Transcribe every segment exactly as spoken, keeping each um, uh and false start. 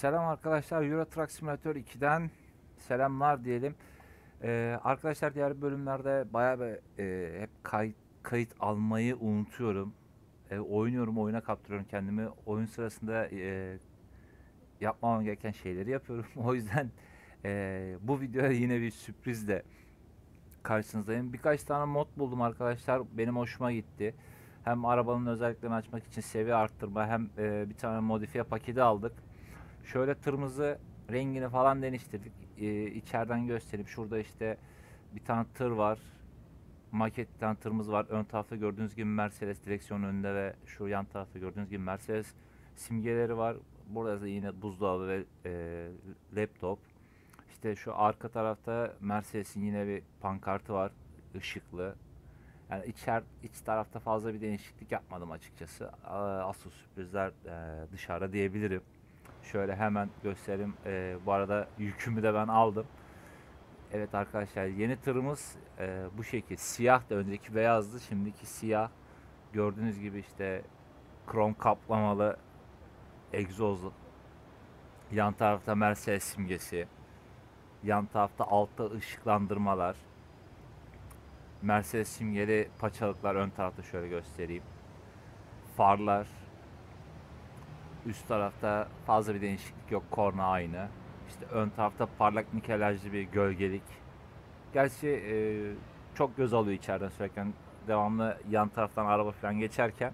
Selam arkadaşlar, Euro Truck Simulator iki'den selamlar diyelim. Ee, arkadaşlar diğer bölümlerde bayağı bir e, hep kayıt, kayıt almayı unutuyorum. E, oynuyorum, oyuna kaptırıyorum kendimi. Oyun sırasında e, yapmam gereken şeyleri yapıyorum. O yüzden e, bu videoya yine bir sürprizle karşınızdayım. Birkaç tane mod buldum arkadaşlar. Benim hoşuma gitti. Hem arabanın özelliklerini açmak için seviye arttırma hem e, bir tane modifiye paketi aldık. Şöyle tırımızı rengini falan değiştirdik. Ee, içeriden göstereyim. Şurada işte bir tane tır var. Maket bir tane tırımız var. Ön tarafta gördüğünüz gibi Mercedes direksiyon önünde ve şu yan tarafta gördüğünüz gibi Mercedes simgeleri var. Burada da yine buzdolabı ve e, laptop. İşte şu arka tarafta Mercedes'in yine bir pankartı var. Işıklı. Yani içer, iç tarafta fazla bir değişiklik yapmadım açıkçası. Asıl sürprizler e, dışarıda diyebilirim. Şöyle hemen göstereyim. Ee, bu arada yükümü de ben aldım. Evet arkadaşlar, yeni tırımız e, bu şekil. Siyah da önceki beyazdı. Şimdiki siyah. Gördüğünüz gibi işte krom kaplamalı egzozlu. Yan tarafta Mercedes simgesi. Yan tarafta altta ışıklandırmalar. Mercedes simgeli paçalıklar ön tarafta, şöyle göstereyim. Farlar. Üst tarafta fazla bir değişiklik yok. Korna aynı. İşte ön tarafta parlak nikelajlı bir gölgelik. Gerçi e, çok göz alıyor içeriden sürerken. Devamlı yan taraftan araba falan geçerken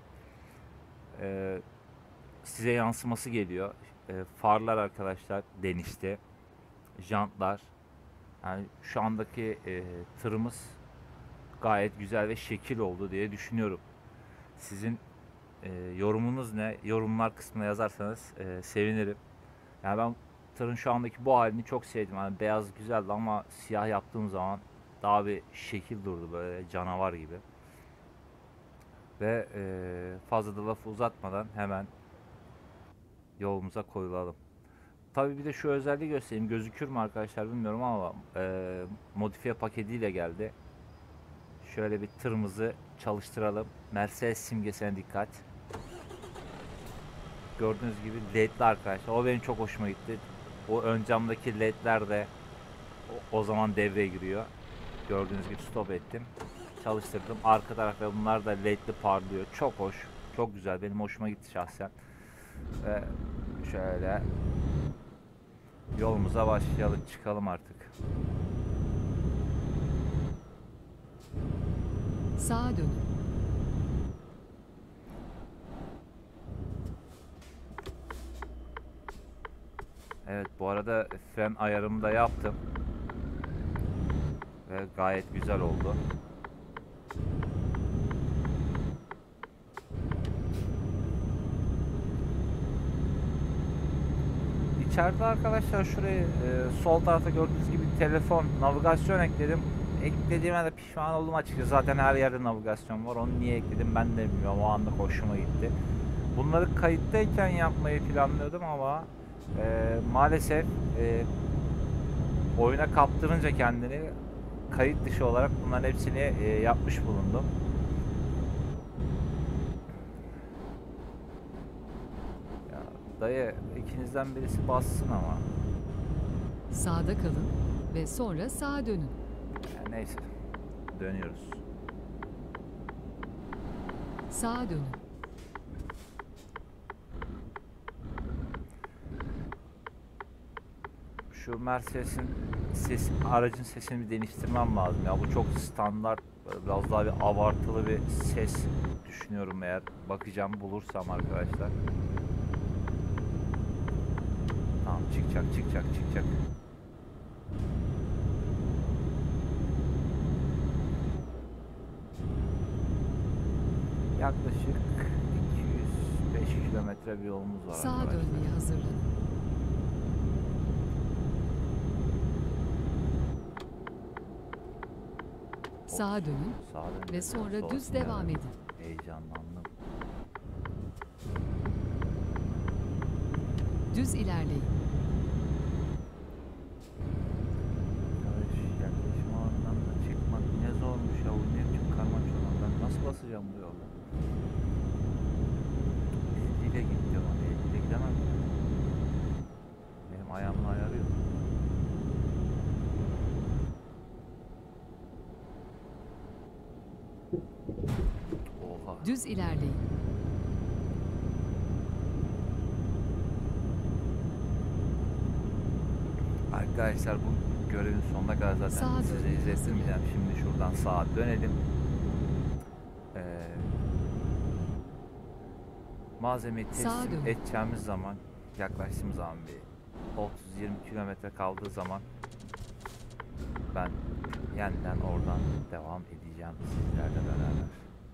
e, size yansıması geliyor. E, farlar arkadaşlar denişti. Jantlar. Yani şu andaki e, tırımız gayet güzel ve şekil oldu diye düşünüyorum. Sizin e, yorumunuz ne? Yorumlar kısmına yazarsanız e, sevinirim. Yani ben tırın şu andaki bu halini çok sevdim. Yani beyaz güzeldi ama siyah yaptığım zaman daha bir şekil durdu, böyle canavar gibi. Ve e, fazla da lafı uzatmadan hemen yolumuza koyulalım. Tabii bir de şu özelliği göstereyim. Gözükür mü arkadaşlar bilmiyorum ama e, modifiye paketiyle geldi. Şöyle bir tırımızı çalıştıralım. Mercedes simgesine dikkat. Gördüğünüz gibi ledli arkadaşlar. O benim çok hoşuma gitti. O ön camdaki ledler de o, o zaman devreye giriyor. Gördüğünüz gibi stop ettim. Çalıştırdım. Arka taraf ve bunlar da ledli parlıyor. Çok hoş. Çok güzel. Benim hoşuma gitti şahsen. Ve şöyle yolumuza başlayalım. Çıkalım artık. Sağa dön. Evet, bu arada fren ayarımı da yaptım. Ve gayet güzel oldu. İçeride arkadaşlar şurayı e, sol tarafta gördüğünüz gibi telefon, navigasyon ekledim. Eklediğime de pişman oldum açıkçası. Zaten her yerde navigasyon var. Onu niye ekledim ben de bilmiyorum. O anda hoşuma gitti. Bunları kayıttayken yapmayı planlıyordum ama e, maalesef e, oyuna kaptırınca kendini kayıt dışı olarak bunların hepsini e, yapmış bulundum. Ya dayı, ikinizden birisi bassın ama. Sağda kalın ve sonra sağa dönün. Ya neyse. Dönüyoruz. Sağa dönün. Şu Mercedes'in ses, aracın sesini bir değiştirmem lazım ya. Bu çok standart, biraz daha bir abartılı bir ses düşünüyorum, eğer bakacağım bulursam arkadaşlar. Tamam, çıkacak çıkacak çıkacak. Yaklaşık iki yüz beş kilometre bir yolumuz var Sağa arkadaşlar. dönmeye hazırlanın. Sağa dönün Sağa döneceğiz. ve sonra Sola düz sinyal. devam edin. Heyecanlandım. Düz ilerleyin. Arkadaş, yaklaşım alanından da çıkmak ne zormuş ya. Bu ne biçim karmaşa olan. Ben nasıl basacağım bu yolda? elli ile git diyor bana. elli ile gidemem. Düz ilerleyin. Arkadaşlar bu görevin sonuna kadar zaten Sağa size dönmeye izlettirmeyeceğim. Şimdi şuradan sağa dönelim. Ee, malzemeyi Sağa teslim dön. edeceğimiz zaman, yaklaştığımız zaman bir otuz yirmi kilometre kaldığı zaman ben yeniden oradan devam edeceğim sizlerle beraber.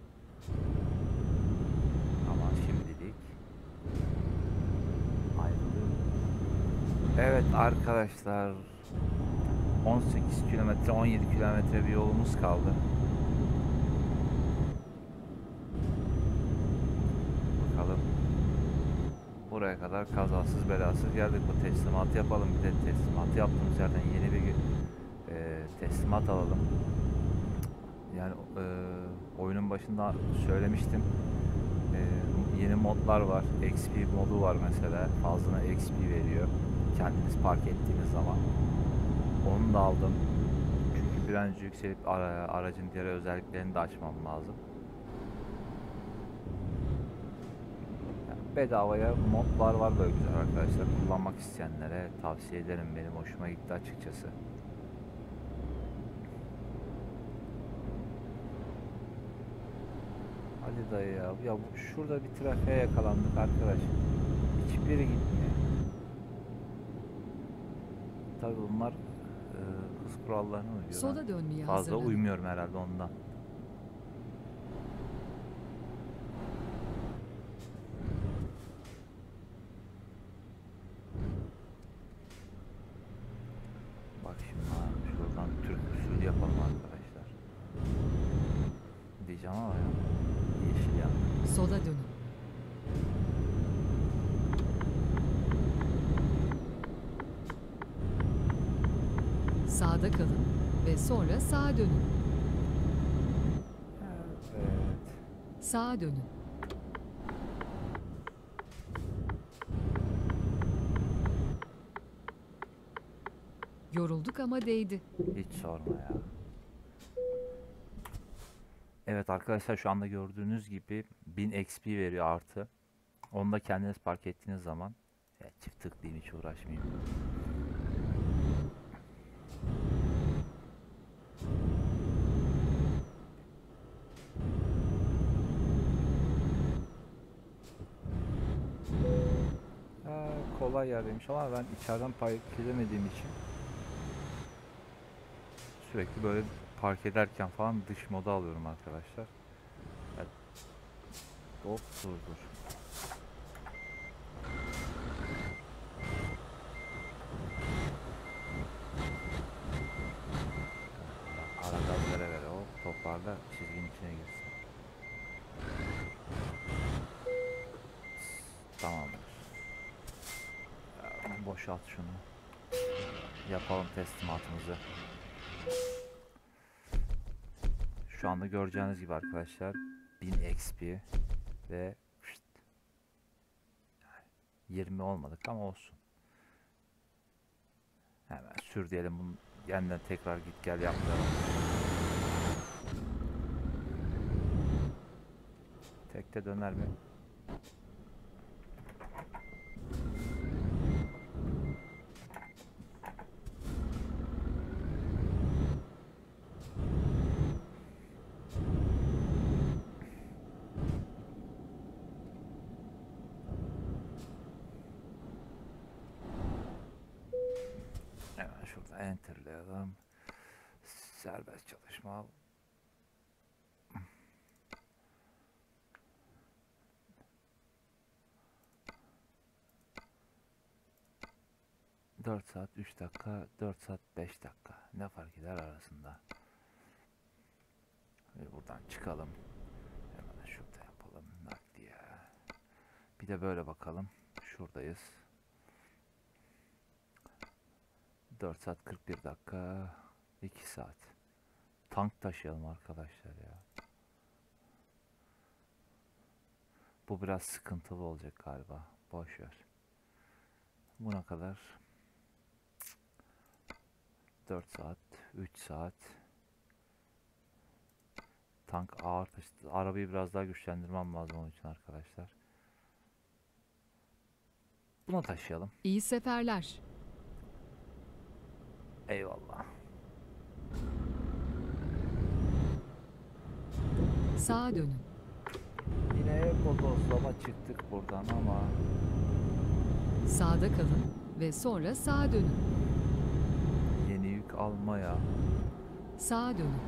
Ama şimdilik ayrılıyorum. Evet arkadaşlar, on sekiz kilometre on yedi kilometre bir yolumuz kaldı. Bakalım. Buraya kadar kazasız belasız geldik. Bu teslimatı yapalım. Bir de teslimatı yaptığımız yerden yeni bir gün e, teslimat alalım. Yani e, oyunun başında söylemiştim. E, yeni modlar var. X P modu var mesela. Fazlına X P veriyor. Kendiniz park ettiğiniz zaman. Onu da aldım. Çünkü bir an önce yükselip ara, aracın diğer özelliklerini de açmam lazım. Bedavaya modlar var böyle güzel arkadaşlar. Kullanmak isteyenlere tavsiye ederim. Benim hoşuma gitti açıkçası. Hadi dayı ya. Ya bu, şurada bir trafiğe yakalandık arkadaş. Hiçbiri gitmiyor. Tabii bunlar e, hız kurallarına uyuyor. Sola Ben dönmeye fazla hazırlanın. uymuyorum herhalde ondan. Bak şimdi ha, şuradan Türk usulü yapalım arkadaşlar. Diyeceğim ama ya. Yeşil yandı. Sola dönün. Sağda kalın ve sonra sağa dönün. Evet. Sağa dönün. Yorulduk ama değdi. Hiç sorma ya. Evet arkadaşlar, şu anda gördüğünüz gibi bin X P veriyor artı. Onu da kendiniz park ettiğiniz zaman ya çift tıklayayım, hiç uğraşmayayım. Ha, kolay yerdeymiş ama ben içeriden park edemediğim için sürekli böyle park ederken falan dış moda alıyorum arkadaşlar. Evet. Hop dur dur. Ara gaz vere vere hop toparla, çizginin içine girsin. Tamamdır. Ya, boşalt şunu. Yapalım teslimatımızı. Şu anda göreceğiniz gibi arkadaşlar bin X P ve şşt, yirmi olmadık ama olsun. Hemen sür diyelim, bunu yeniden tekrar git gel yapmayalım. Tekte döner mi? Hemen şurada enterlayalım. Serbest çalışma. dört saat üç dakika, dört saat beş dakika. Ne fark eder arasında? Ve buradan çıkalım. Hemen şurada yapalım nakliye. Bir de böyle bakalım. Şuradayız. dört saat kırk bir dakika. iki saat. Tank taşıyalım arkadaşlar ya. Bu biraz sıkıntılı olacak galiba. Boş ver. Buna kadar dört saat, üç saat, tank ağır taşıtı. Arabayı biraz daha güçlendirmem lazım onun için arkadaşlar. Bunu taşıyalım. İyi seferler. Eyvallah. Sağa dönün. Yine bodozlama çıktık buradan ama Sağda kalın ve sonra sağa dönün. yeni yük almaya. Sağa dönün.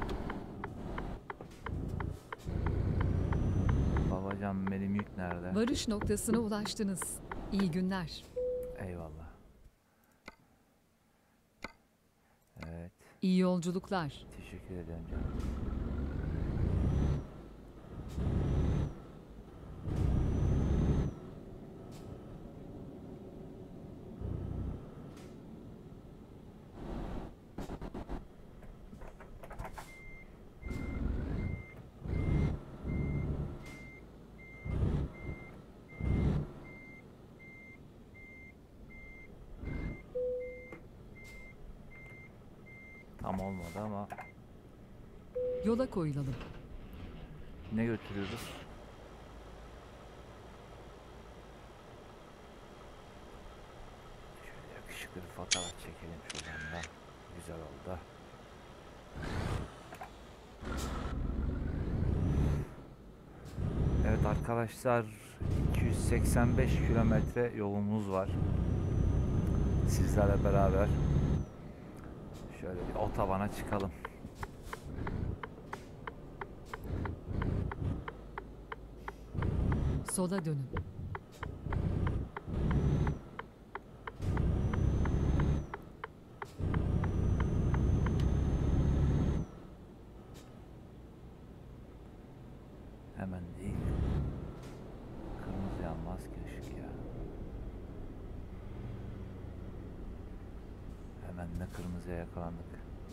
Babacan benim yük nerede? Varış noktasına ulaştınız. İyi günler. Eyvallah. Evet. İyi yolculuklar. Teşekkür ederim canım. Tam olmadı ama Yola koyulalım. ne götürüyoruz? Şöyle yakışıklı bir fotoğraf çekelim şuradan da. Güzel oldu. Evet arkadaşlar, iki yüz seksen beş kilometre yolumuz var. Sizlerle beraber şöyle bir otobana çıkalım. Sola dönün. Hemen değil. Kırmızı yanmaz ki ışık ya. Hemen de kırmızıya yakalandık.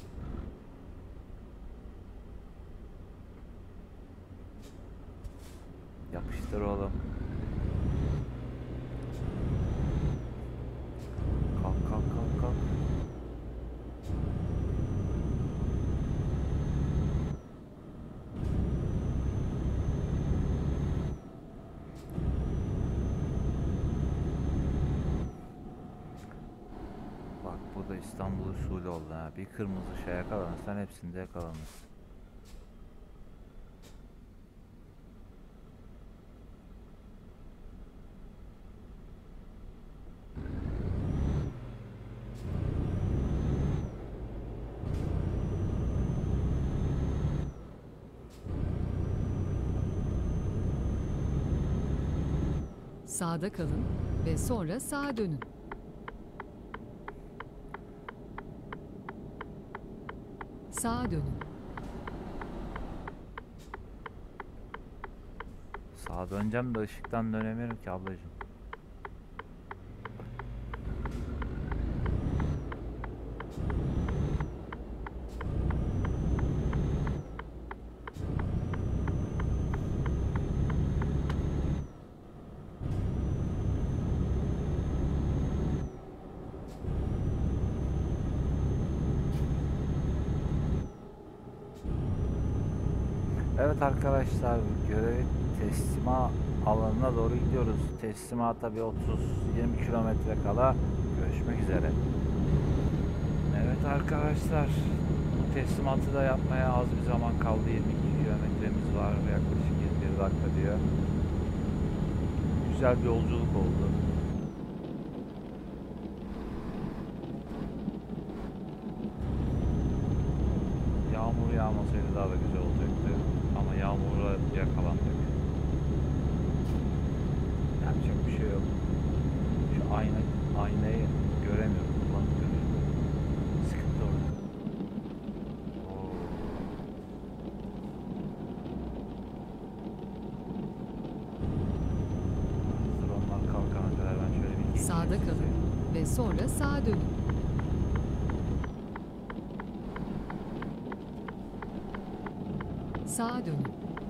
Yapıştır oğlum. Kalk kalk kalk kalk. Bak bu da İstanbul usulü oldu ha. Bir kırmızı şey yakalanırsan hepsinde yakalanırsın. Sağda kalın ve sonra sağa dönün. Sağa dönün. Sağa döneceğim de ışıktan dönemiyorum ki ablacığım. Evet arkadaşlar, görevi teslima alanına doğru gidiyoruz. Teslimata bir otuz yirmi kilometre kala görüşmek üzere. Evet arkadaşlar, bu teslimatı da yapmaya az bir zaman kaldı. yirmi iki kilometremiz var, yaklaşık yirmi bir dakika diyor. Güzel bir yolculuk oldu. Yağmur yağmasaydı daha da güzel olacaktı. Ama yağmura yakalandık. Yapacak bir şey yok. Şu ayna, aynayı göremiyorum. Kullanıp görüyorum. Sıkıntı orada. Oo. Hazır onlar kalkana kadar ben şöyle bir geçeyim Sağda size. kalın ve sonra sağa dönün. Sağa dönün.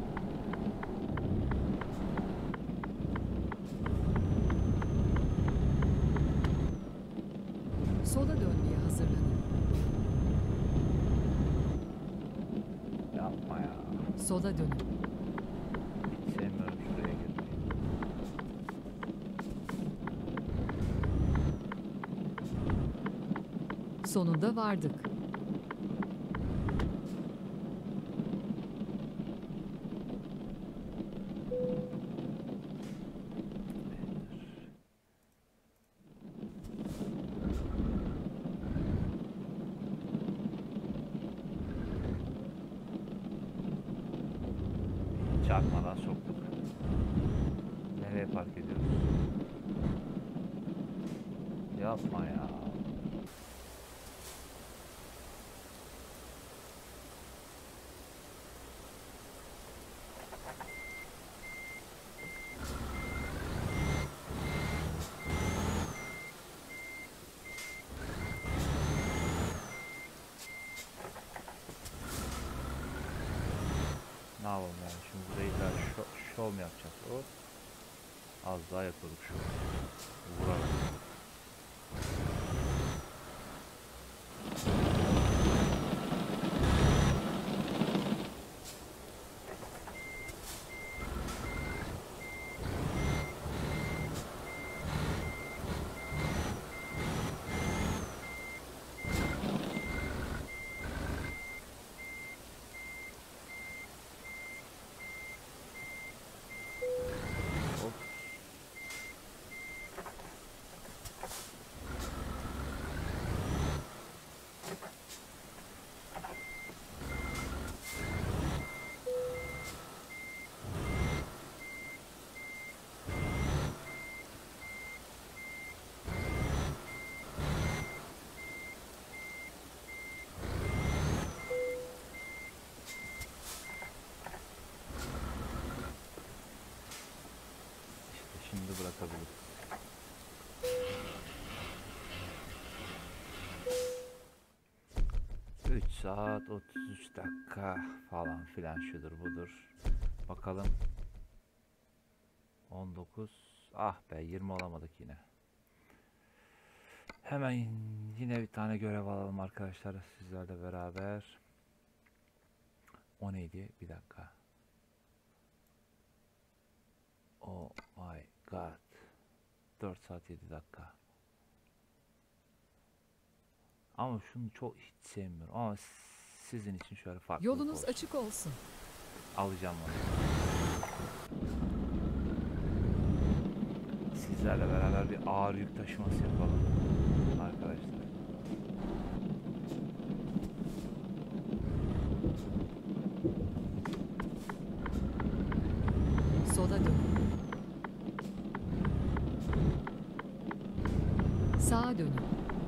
Sola dönmeye hazırlanın. Yapma ya. Sola dönün. Hiç sevmiyorum şuraya girmeyi. Sonunda vardık. Çarpmadan soktuk. Nereye park ediyoruz? Yapma ya. Ne yapalım yani şimdi burayı da şov, şov mu yapacağız? Hop. Az daha yapıyorduk şu. Vurarak. Hop. İşte şimdi bırakabiliriz. üç saat otuz üç dakika falan filan şudur budur. Bakalım. on dokuz. Ah be yirmi olamadık yine. Hemen yine bir tane görev alalım arkadaşlar sizlerle beraber. O neydi? Bir dakika. Oh my god. dört saat yedi dakika. Ama şunu çok hiç sevmiyorum. Ama sizin için şöyle farklı Yolunuz olsun. açık olsun. Alacağım onu. Sizlerle beraber bir ağır yük taşıması yapalım arkadaşlar. Sola dönün. Sağa dönün.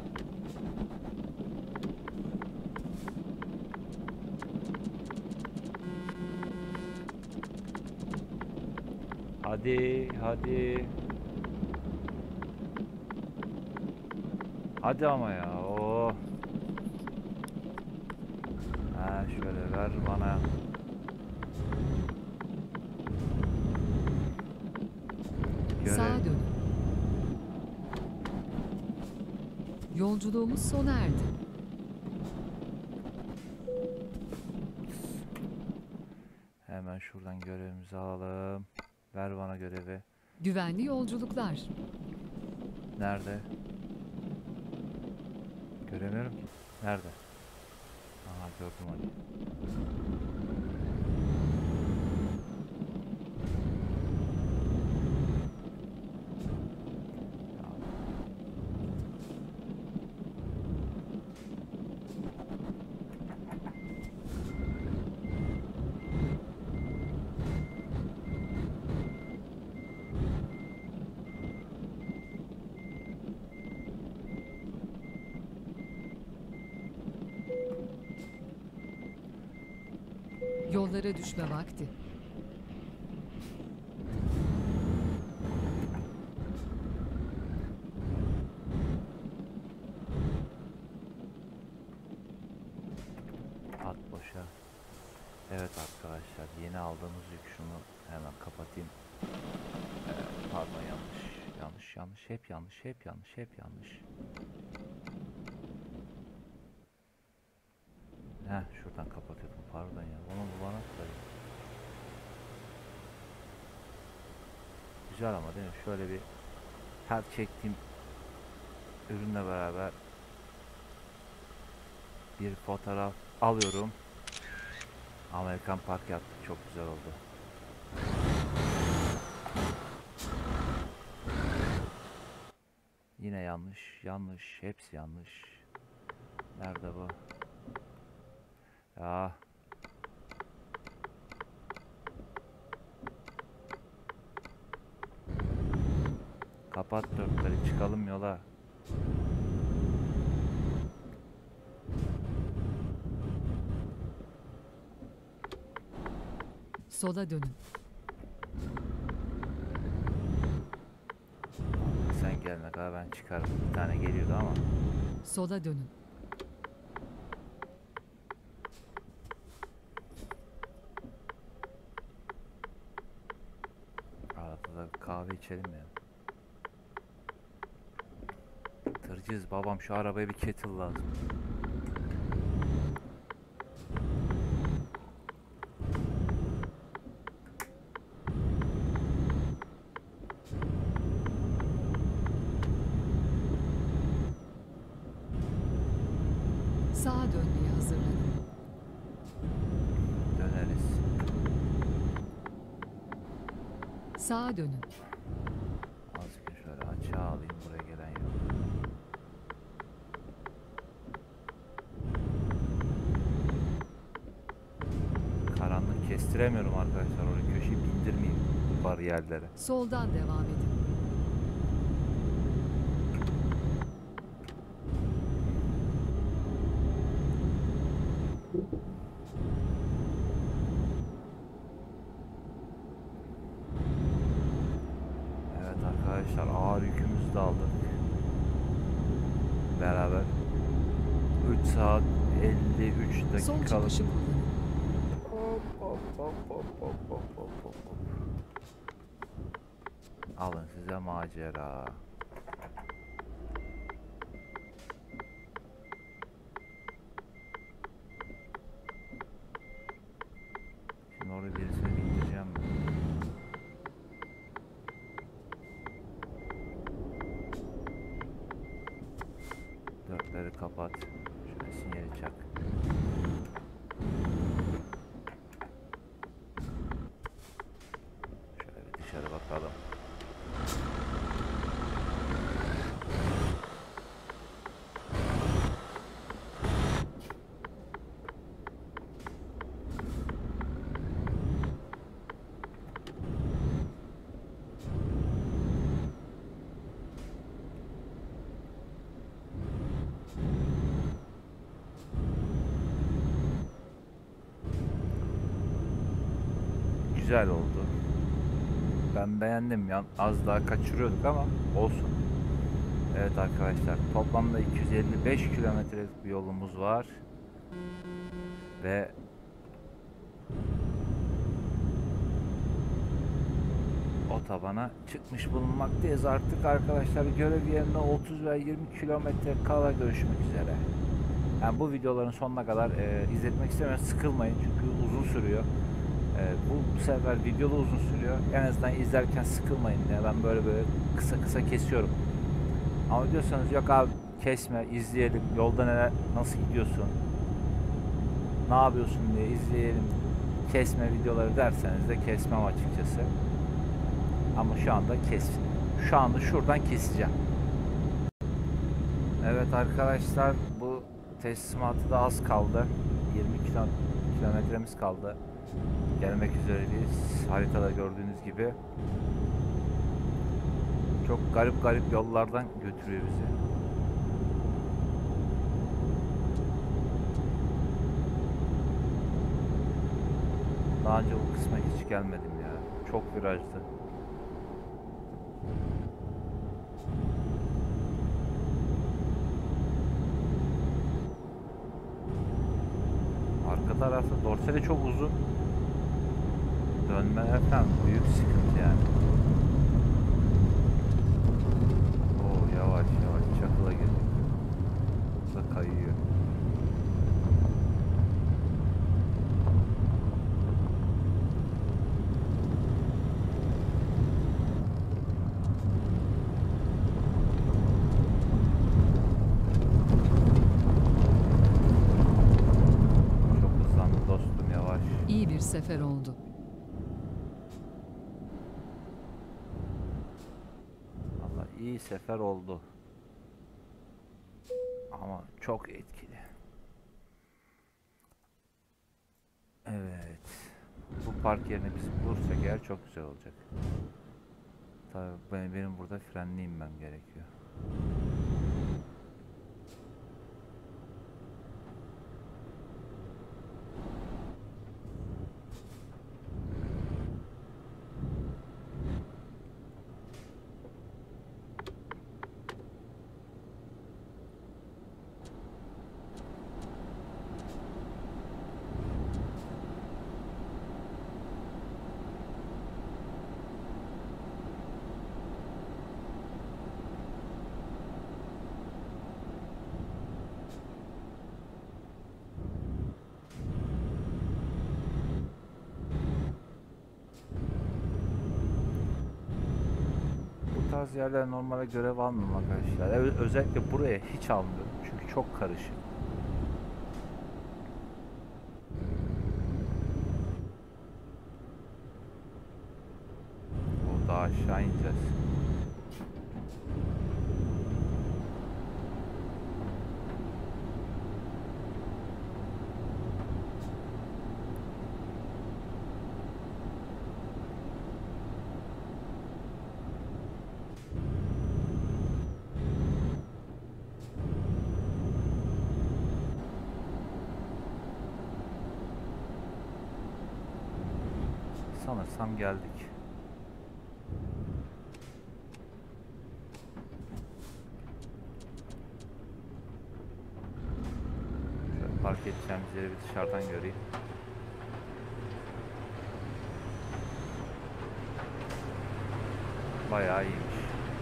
Hadi, hadi. Hadi ama ya. Oh. Ha şöyle ver bana. Görev. Sağa dönün. Yolculuğumuz sona erdi. Hemen şuradan görevimizi alalım. Ver bana görevi. Güvenli yolculuklar. Nerede? Göremiyorum ki. Nerede? Aha gördüm hadi. Yollara düşme vakti. At boşa. Evet arkadaşlar yeni aldığımız yük şunu hemen kapatayım. Ee, pardon yanlış. Yanlış yanlış hep yanlış hep yanlış hep yanlış. Heh şuradan kapatıyordum pardon ya. Onu bu bana koyayım. güzel ama değil mi? Şöyle bir her çektiğim ürünle beraber bir fotoğraf alıyorum. Amerikan park yaptık. Çok güzel oldu. Yine yanlış. Yanlış. Hepsi yanlış. Nerede bu? Ya. Kapat dörtleri. Çıkalım yola. Sola dönün. Sen gelene kadar ben çıkarım. Bir tane geliyordu ama. Sola dönün. Arada da bir kahve içelim ya. Tırcıyız babam, şu arabaya bir kettle lazım. Sağa dönmeye hazırlanın. Döneriz. Sağa dönün. Azıcık şöyle açığa alayım, buraya gelen yok. Karanlık kestiremiyorum arkadaşlar, oraya köşeyi bindirmeyeyim bariyerlere. Soldan devam edin. Evet arkadaşlar, ağır yükümüzü de aldık. Beraber üç saat elli üç Son dakikalık. çıkışı kullanın. Hop hop hop hop hop hop hop hop hop. Alın size macera. Şimdi orada birisini bindireceğim ben. Dörtleri kapat. Şöyle sinyali çak. Şöyle bir dışarı bakalım. Güzel oldu. Ben beğendim ya. Az daha kaçırıyorduk ama olsun. Evet arkadaşlar, toplamda iki yüz elli beş kilometrelik bir yolumuz var. Ve otobana çıkmış bulunmaktayız artık arkadaşlar. Görev yerine otuz ve yirmi kilometre kala görüşmek üzere. Yani bu videoların sonuna kadar e, izletmek istemiyorum. Sıkılmayın çünkü uzun sürüyor. E, bu, bu sefer videolu uzun sürüyor. En azından izlerken sıkılmayın diye ben böyle böyle kısa kısa kesiyorum. Ama diyorsanız yok abi kesme, izleyelim, yolda neler, nasıl gidiyorsun, ne yapıyorsun diye izleyelim, kesme videoları derseniz de kesmem açıkçası. Ama şu anda kes. Şu anda şuradan keseceğim. Evet arkadaşlar, bu teslimatı da az kaldı. yirmi kilometremiz kaldı. Gelmek üzereyiz. Haritada gördüğünüz gibi. Çok garip garip yollardan götürüyor bizi. Daha önce bu kısma hiç gelmedim ya. Çok virajlı. Arka tarafta dorsali çok uzun. Dönmeler falan büyük sıkıntı yani. Oo, yavaş yavaş çakıla girdik. Bu da kayıyor. sefer oldu. Vallahi iyi sefer oldu. Ama çok etkili. Evet. Bu park yerini biz bulursak eğer çok güzel olacak. Tabii benim, benim burada frenli inmem gerekiyor. Bu tarz yerler normale görev almıyorum arkadaşlar. Ö- özellikle buraya hiç almıyorum. Çünkü çok karışık. O daha aşağı ineceğiz. Sanırsam geldik. Şöyle park edeceğimiz yeri bir dışarıdan göreyim. Bayağı iyiymiş.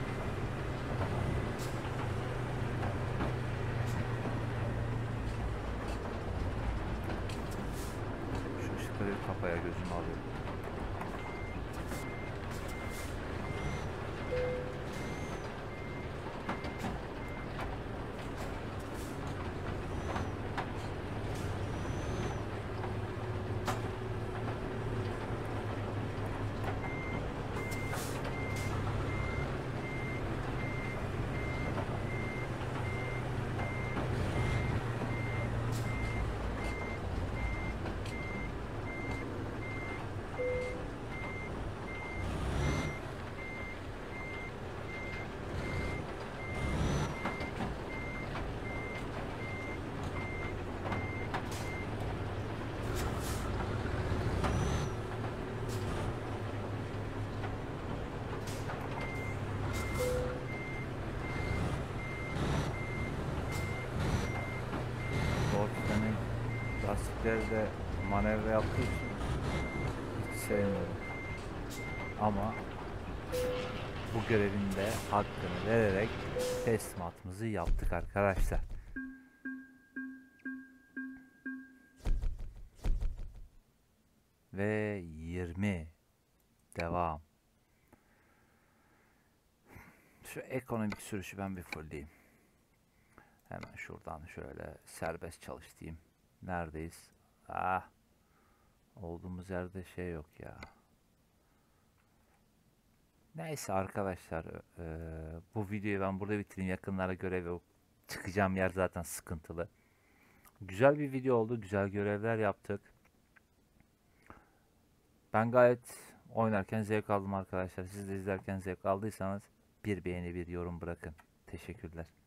Şu ışıkları bir kafaya gözüme alıyorum. Dortmund'un lastikleri de manevra yaptığı için hiç sevmiyorum. Ama bu görevin de hakkını vererek teslimatımızı yaptık arkadaşlar. Ve yirmi devam. Şu ekonomik sürüşü ben bir fullleyeyim. Hemen şuradan şöyle serbest çalış diyeyim. Neredeyiz? Ah, olduğumuz yerde şey yok ya. Neyse arkadaşlar, eee, bu videoyu ben burada bitireyim. Yakınlara görev yok. Çıkacağım yer zaten sıkıntılı. Güzel bir video oldu. Güzel görevler yaptık. Ben gayet oynarken zevk aldım arkadaşlar. Siz de izlerken zevk aldıysanız bir beğeni, bir yorum bırakın. Teşekkürler.